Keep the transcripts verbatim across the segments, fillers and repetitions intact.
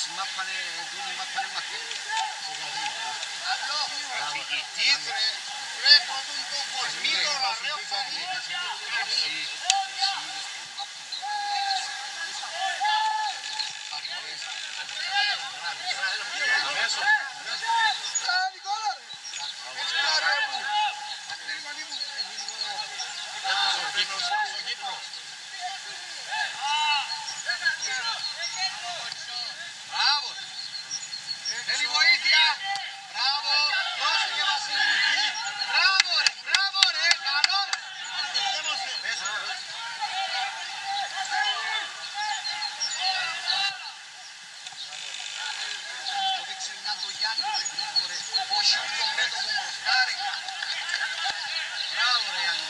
μάπανε, τούτοι μάπανε μάπανε. Διοικητής ρε, ρε κόντουν το κοσμήτωρα ρε ο Φαγίτης. Μπράβο! Θέλει βοήθεια! Μπράβο! Δώσε και Βασίλη! Μπράβο ρε! Μπράβο ρε! Καλό! Μέσα! Το δείξει να το Γιάννη ρε Χρήστο ρε! Όχι το μέτωπο μπροστά ρε! Μπράβο ρε Γιάννη!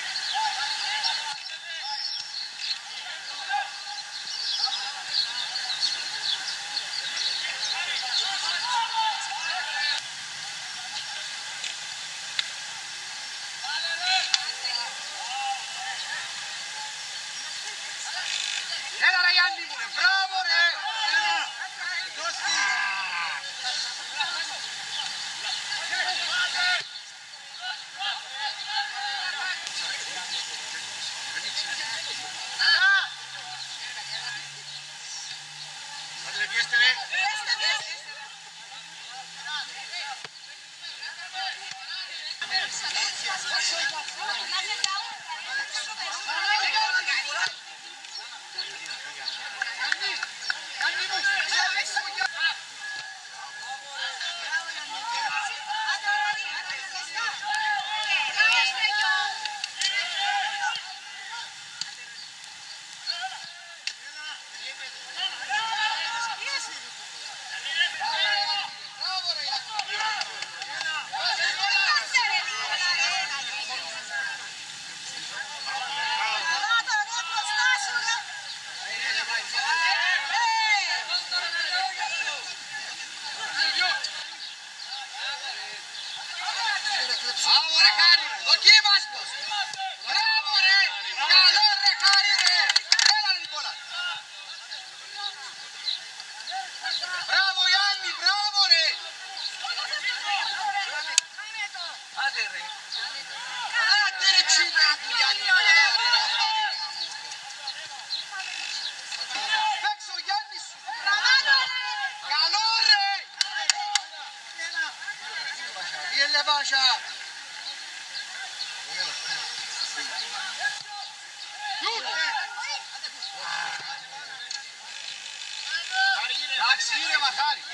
Έλα ρε Γιάννη μου ρε, μπράβο ρε! Άντε πιέστε ρε! Μπράβο ρε Χάρη, δοκίμας πως! Μπράβο ρε! Καλό ρε Χάρη ρε! Έλα ρε Νικόλα! Μπράβο Γιάννη, μπράβο ρε! Άντε ρε! Άντε ρε τσίνα του Γιάννη! Παίξε ο Γιάννης σου! Καλό ρε! Διέλε Βάσα! Εντάξει, ρε Μαχάρη.